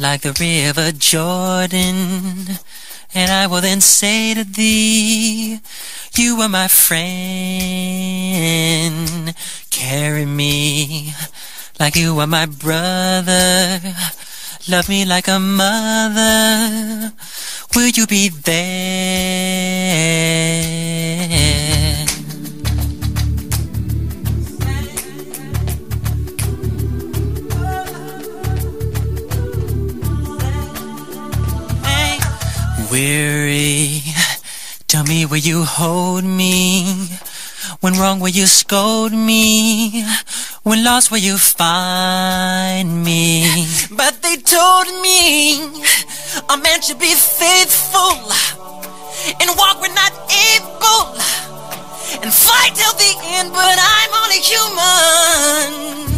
like the river Jordan. And I will then say to thee, you are my friend. Carry me like you are my brother. Love me like a mother. Will you be there? Weary, tell me will you hold me? When wrong will you scold me? When lost will you find me? But they told me a man should be faithful and walk when not able and fight till the end, but I'm only human.